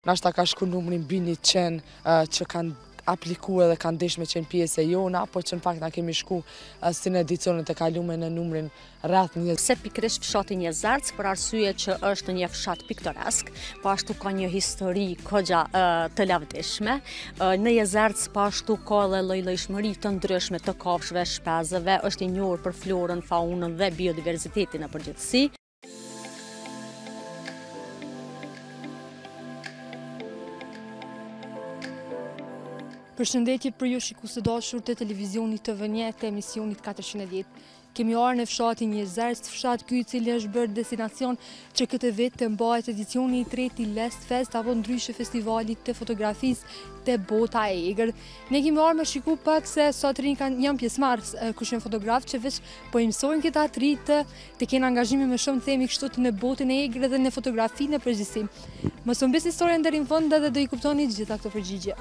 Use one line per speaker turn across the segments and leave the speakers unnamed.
nashta ka shku numrin mbi 100 që kanë aplikuar dhe kanë deshme qenë pjesë e jona, po që në fakt na kemi shku si në edicionet e kalume në numrin rreth 20.
Se pikërisht fshati Njerëzarc për arsye që është një fshat piktoresk, po ashtu ka një histori kogja të lavdishme. Në Njerëzarc po ashtu ka edhe lloj-llojshmëri të ndryshme të kafshëve, shpezëve, është i njohur për florën, faunën dhe biodiversitetin në përgjithësi.
Përshëndetje për ju shikues të dashur të televizionit TV1 të emisionit 410. Kemi arë në fshatin Njerëzarc, fshat ky i cili është bërë destinacion që këtë vit të mbahet edicioni i 3 i Last Fest apo ndryshe festivalit të fotografisë të Bota e Egër. Ne kemi arë me shiku pak se sot rinj janë pjesëmarrës kush janë fotograf që veç po i mësojnë këta të rinj të kenë angazhime më shumë themi kështu në botën e Egrë dhe në fotografi në përgjithësi. Mos u mbes historinë deri në fund dhe do i kuptoni të gjitha këto përgjigje.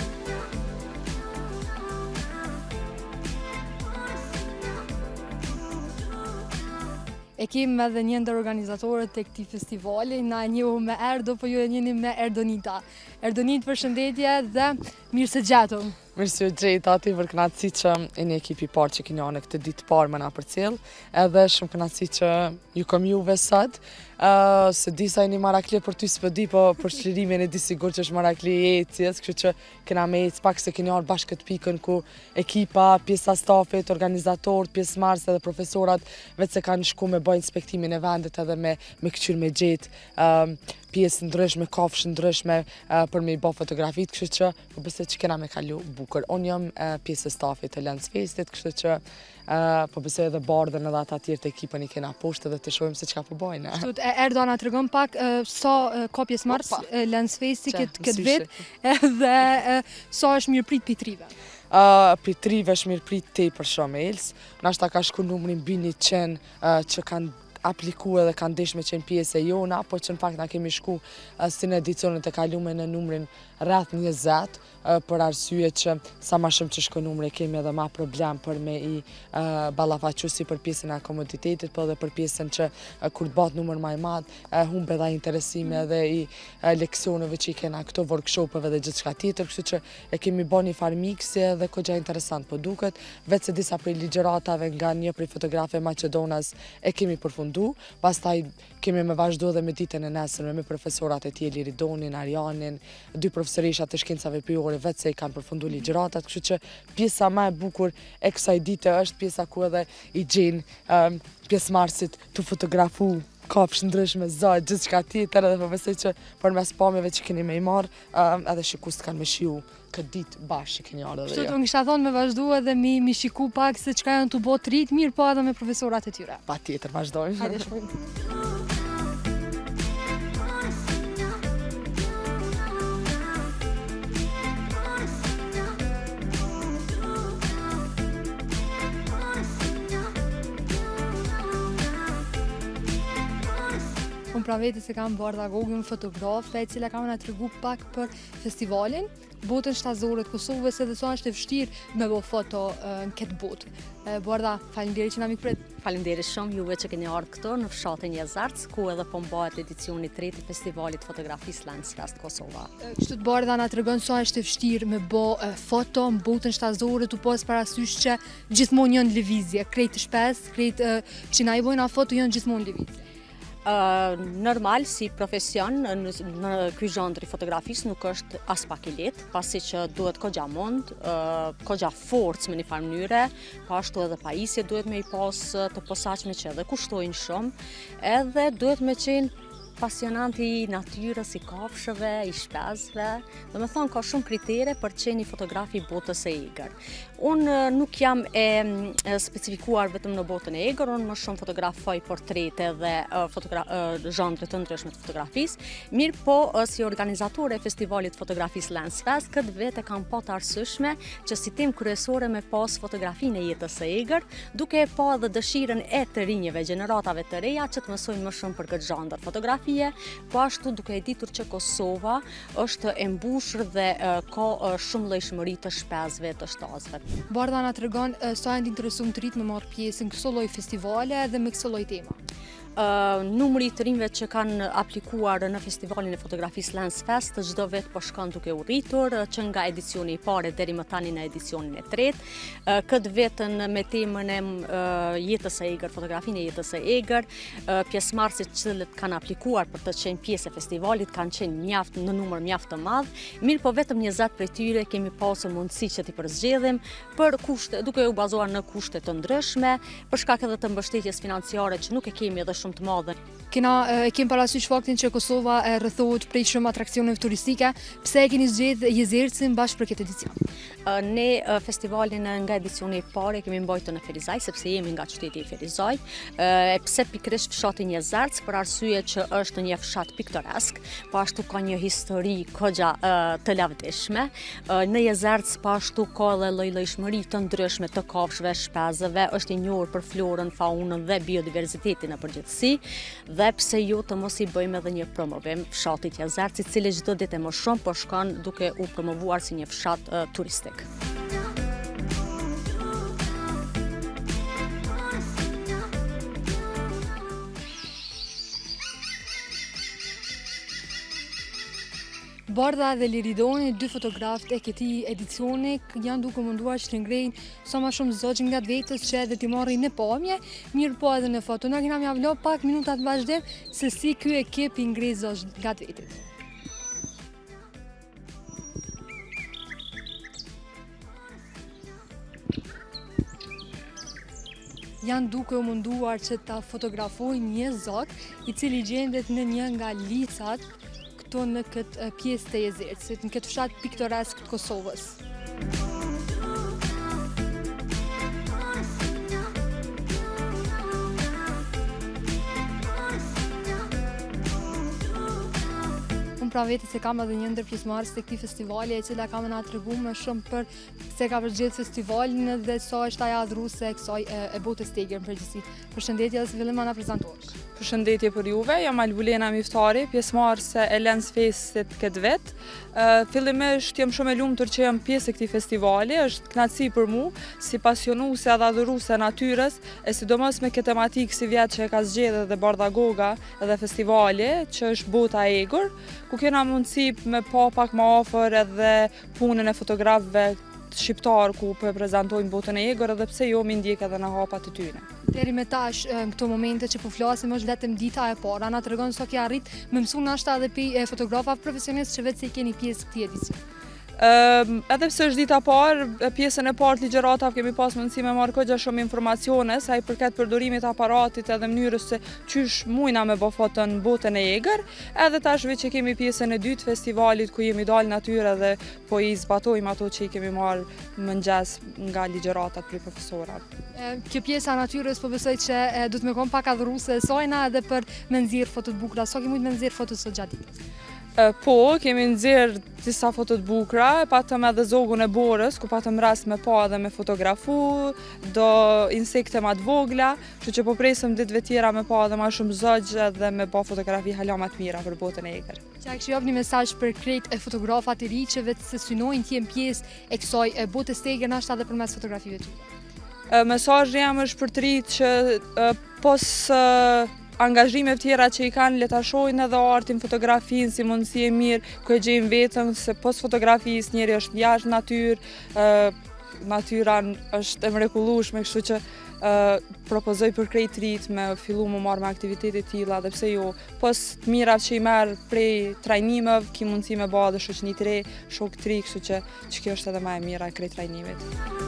E kemi edhe një ndër organizatorët të këtij festivali, na e njohu me Erdo, po ju e njihni me Erdonita. Erdonit, përshëndetje dhe mirë se gjetëm.
Mirë se u gjejta, aty për kënaqësi që jeni ekipi i parë që keni në këtë ditë parë më na përcjell, edhe shumë kënaqësi që ju kam juve sot. Se disa jeni marakli për ty s'po di, po për çlirimin e di sigur që është marakli i ecjes, kështu që kena me ecë pak se keni ardhur bashkë këtë pikën ku ekipa, pjesa stafit, organizatorët, pjesëmarrësit dhe profesorat vetë se kanë shku me bëj inspektimin e vendit edhe me kqyr me gjetë pjesë ndryshme, kafshë ndryshme për me i bë fotografit, kështu që po besoj që kena me kalu bukur. Unë jam pjesë e stafit të Lens Festit, kështu që po besoj edhe Bardhen edhe ata tjerë të ekipën i kena poshtë dhe të shohim se çka po bëjnë.
Erdo na tregon pak sa ka pjesëmarrës Lens Festi këtë vit dhe sa është mirëprit pitrive.
Pitrive është mirëprit tepër shumë Els. Nashta ka shku numrin mbi 100 që kanë aplikuar dhe kanë deshme qenë pjesë e jona, po që në fakt na kemi shku si në edicionet e kalume në numrin rreth 20, për arsye që sa ma shumë që shko numre kemi edhe ma problem për me i ballafaqu si për pjesën e akomoditetit, po edhe për pjesën që kur të bat numër ma i madh, humbe dhe interesime edhe i leksioneve që i kena këto workshopeve dhe gjithçka tjetër, kështu që e kemi bën një farë miksi edhe kogja interesant po duket, vetë se disa prej ligjëratave nga një prej fotografe Maqedonas e kemi përfundu, pastaj kemi me vazhdu edhe me ditën e nesërme me profesorat e tjerë, Liridonin, Arianin, 2 profesorisha të shkencave pyjore, vetë se i kanë përfundu ligjëratat, kështu që pjesa më e bukur e kësaj dite është pjesa ku edhe i gjenë pjesëmarrësit të fotografu kafshë ndryshme, zaj, gjithçka tjetër, edhe po besoj që përmes pamjeve që keni me i marrë, edhe shikues kanë me shiu këtë ditë bashkë që keni ardhur edhe
ju. Kështu kisha thonë me vazhdu edhe mi shiku pak se çka janë të botë të rit, mirë po edhe me profesorat e tyre.
Patjetër, vazhdojmë.
Hajde shkojmë. Unë pra vete se kam Bardha Gogën, fotografe, e cila kam na tregu pak për festivalin, botën shtazore të Kosovës, edhe sa është e vështirë me bë foto në këtë botë. Bardha, faleminderit që na mikprit.
Faleminderit shumë juve që keni ardhur këtu në fshatin Njerëzarc, ku edhe po mbahet edicioni i 3 i festivalit fotografisë Lens Fest Kosova.
Kështu të Bardha na tregon sa është e vështirë me bë foto në botën shtazore, tu pas parasysh që gjithmonë janë lëvizje, krejt të shpesë, krejt që na i bojnë foto janë gjithmonë lëvizje.
Normal si profesion në ky zhandër i fotografisë nuk është as pak i lehtë, pasi që duhet kogja mund, kogja forcë në një farë mënyre, po ashtu edhe pajisje duhet me i pas të posaçme që edhe kushtojnë shumë, edhe duhet me qenë pasionanti i natyrës, i kafshëve, i shpezëve, do me thonë ka shumë kritere për të qenë një fotografi i botës së egër. Unë nuk jam e specifikuar vetëm në botën e egër, unë më shumë fotografoj portrete dhe zhandre të ndryshme të fotografisë, mirë po si organizatore e festivalit fotografisë Lens Fest, këtë vete kam pa të arsyeshme që si temë kryesore me pas fotografinë e jetës së egër, duke pa edhe dëshirën e të rinjeve, gjeneratave të reja që të mësojnë më shumë për këtë zhandër fotografi. Po ashtu duke e ditur që Kosova është e mbushur dhe ka shumë llojshmëri të shpezëve, të shtazëve.
Bardha na tregon sa janë të interesuar të rit me marrë pjesë në këto lloj festivale dhe me këto lloj tema.
Numri të rinjve që kanë aplikuar në festivalin e fotografisë Lens Fest, çdo vit po shkon duke u rritur, që nga edicioni i parë deri më tani në edicionin e tretë. Këtë vetën me temën e jetës së egër, fotografinë e jetës së egër, pjesëmarrësit që kanë aplikuar për të qenë pjesë e festivalit kanë qenë në numër mjaft të madh. Mirë, po vetëm 20 prej tyre kemi pasur mundësi që t'i përzgjedhim për kushte, duke u bazuar në kushte të ndryshme, për shkak edhe të mbështetjes financiare që nuk e kemi edhe shumë të madhe.
Kemi parasysh faktin që Kosova rrethohet prej shumë atraksioneve turistike. Pse e keni zgjedhur Jezercin bashkë për këtë edicion?
Ne festivalin nga edicioni i parë kemi mbajtur në Ferizaj, sepse jemi nga qyteti i Ferizaj. Pse pikërisht fshati Jezerc? Për arsye që është një fshat piktoresk, po ashtu ka një histori goxha të lavdishme. Në Jezerc po ashtu ka edhe lloj-llojshmëri të ndryshme të kafshëve, shpezëve, është i njohur për florën, faunën dhe biodiversitetin në përgjithësi. Dhe pse ju të mos i bëjmë edhe një promovim fshatit Jezerc, i cili çdo ditë më shumë po shkon duke u promovuar si një fshat turistik.
Bardha dhe Liridoni, dy fotografët e këtij edicioni, janë duke munduar që të ngrejnë sa më shumë zogj nga vetës që edhe t'i marrin në pamje, mirë po edhe në foto. Na kena mjavlo pak minuta të vazhdim se si ky ekip i ngrej zogj nga vetit. Janë duke u munduar që ta fotografojnë një zog i cili gjendet në një nga licat në këtë pjesë të Jezercit, në këtë fshat piktoresk të Kosovës. Unë pra vetë se kam edhe një ndër pjesëmarrës të këtij festivali, e cila ka më na tregu më shumë për se ka përgjithë festivalin dhe sa është ajo adhuruese e kësaj e botës tegër në përgjithësi. Përshëndetje dhe si fillim na prezantohesh.
Përshëndetje për juve, jam Albulena Miftari, pjesëmarrëse e Lens Festit këtë vit. Fillimisht jam shumë e lumtur që jam pjesë e këtij festivali, është kënaqësi për mua si pasionuese dhe adhuruese e natyrës, e sidomos me këtë tematikë si vjet që e ka zgjedhur edhe Bardha Goga edhe festivali, që është bota e egër, ku kena mundësi me pa pak më afër edhe punën e fotografëve shqiptar ku po e prezantojnë botën e egër, edhe pse jo mi ndjek edhe në hapat e tyre.
Deri me tash, në këto momente që po flasim, është vetëm dita e parë. Na tregon sa ke arrit me mësu nashta edhe pi fotografave profesionistë që vetë se keni pjesë këtij edicioni.
Edhe pse është dita parë, pjesën e parë të ligjëratave kemi pas mundësi me marrë goxha shumë informacione sa i përket përdorimit të aparatit edhe mënyrës se qysh mujna me bë foto në botën e egër, edhe tash veç që kemi pjesën e dytë festivalit ku jemi dalë natyrë dhe po i zbatojmë ato që i kemi marrë mëngjes nga ligjëratat për profesorave.
Kjo pjesa e natyrës po besoj që do të më kon pak adhuruese e sajna edhe për me nxjerr foto të bukura. Sa ke mujt me nxjerr foto sot gjatë ditës?
Po, kemi nxjerr disa foto të bukura, patëm edhe zogun e borës, ku patëm rast me pa edhe me fotografu, do insekte ma të vogla, kështu që po presim ditëve tjera me pa edhe ma shumë zogj edhe me pa fotografi hala ma të mira për botën e egër.
Qa kështë jap një mesazh për krejt e fotografat i ri që vetë se synojnë t'jem pjesë e kësaj botës të egër nashta edhe përmes fotografive tyre?
Mesazhi jam është për të rit që pos angazhime tjera që i kanë le ta shohin edhe artin, fotografinë si mundësi e mirë ku e gjejnë vetëm, se pos fotografisë njeri është jashtë natyrë, natyra është e mrekullueshme, kështu që propozoj për krejt rit me fillu më marrë me aktivitete tilla, dhe pse jo, pos të mirat që i merr prej trajnimeve, ki mundësi me bë edhe shoqëni të re, shok të ri, kështu që kjo është edhe më e mira e krejt trajnimit.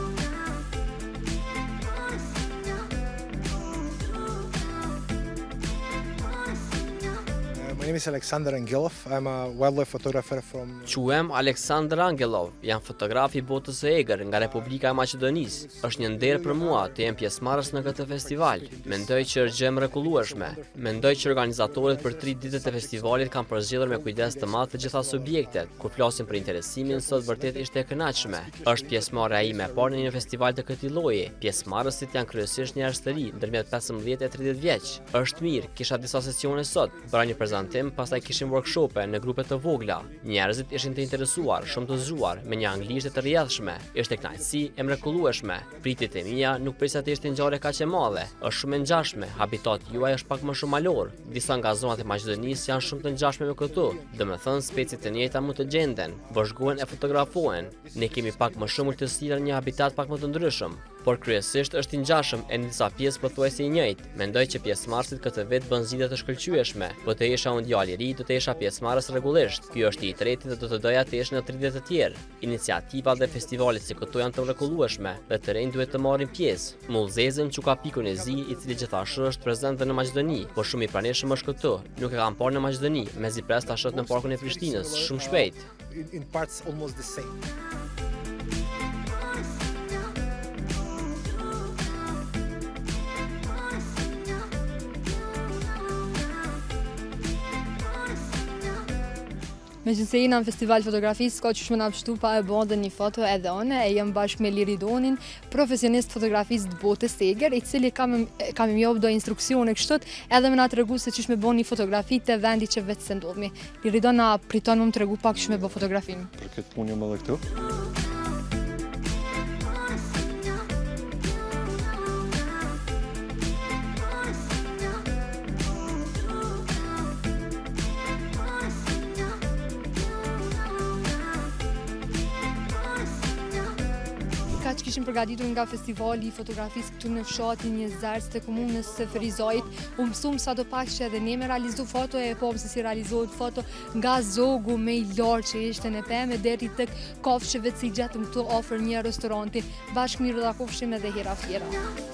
My name is Alexander Angelov. I'm a wildlife photographer from...
Quhem Aleksandr Angelov, jam fotograf i botës së egër nga Republika e Maqedonisë. Është një nder për mua të jem pjesëmarrës në këtë festival. Mendoj që është gjë e mrekullueshme. Mendoj që organizatorët për 3 ditët e festivalit kanë përzgjedhur me kujdes të madh të gjitha subjektet. Kur flasim për interesimin, sot vërtet ishte e kënaqshme. Është pjesëmarrja ime e parë në një festival të këtij lloji. Pjesëmarrësit janë kryesisht njerëz të ri, ndërmjet 15 e 30 vjeç. Është mirë, kisha disa sesione sot, bëra një prezantim fillim, pastaj kishim workshope në grupe të vogla. Njerëzit ishin të interesuar, shumë të zgjuar, me një anglisht të rrjedhshme. Ishte kënaqësi e mrekullueshme. Pritjet e mia nuk prisa të ishte ngjarje kaq e madhe. Është shumë e ngjashme, habitati juaj është pak më shumë malor. Disa nga zonat e Maqedonisë janë shumë të ngjashme me këtu. Domethënë specit e njëjta mund të gjenden, vëzhgohen e fotografohen. Ne kemi pak më shumë ultësira në një habitat pak më të ndryshëm, por kryesisht është i ngjashëm e në disa pjesë pothuajse i njëjtë. Mendoj që pjesëmarrësit këtë vit bën zgjidhje të shkëlqyeshme. Po të isha unë djalë i ri, do të isha pjesëmarrës rregullisht. Ky është i treti dhe do të doja të ishin në 30 të tjerë. Iniciativa dhe festivalet si këto janë të mrekullueshme dhe të rinj duhet të marrin pjesë. Mullzezën që ka pikun e zi, i cili gjithashtu është prezent dhe në Maqedoni, por shumë i pranishëm është këtu. Nuk e kam parë në Maqedoni, mezi pres ta shoh në parkun e Prishtinës, shumë shpejt.
In parts almost the same.
Me që se jena në festival fotografisë, s'ka që shme nga pështu pa e bëndë një foto edhe one, e jem bashkë me Liridonin, profesionist fotografisë të botës Eger, i cili kam i mjobë do instruksione kështot, edhe me nga të regu se që shme bënë një fotografi të vendi që vetë se ndodhmi. Liridon na priton më të regu pak shme bë fotografinë.
Për këtë punë jam edhe këtu.
Ka që kishim përgatitur nga festivali i fotografisë këtu në fshatin një zërës të komunës së Ferizajt, u mësum sa do pak që edhe ne me realizu foto e po se si realizohet foto nga zogu me i larë që ishte në peme deri tek kafshëve që i gjetëm këtu ofër një restoranti, bashkë mirë da kofshim edhe hera fjera.